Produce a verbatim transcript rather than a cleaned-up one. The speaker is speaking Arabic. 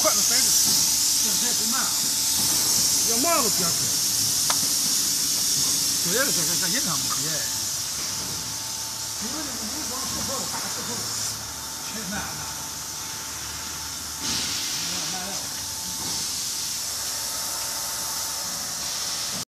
快了塞着，这这太慢了，要慢了别说。对呀，这这这印上不可以。因为这个没光石头，大石头，太慢了。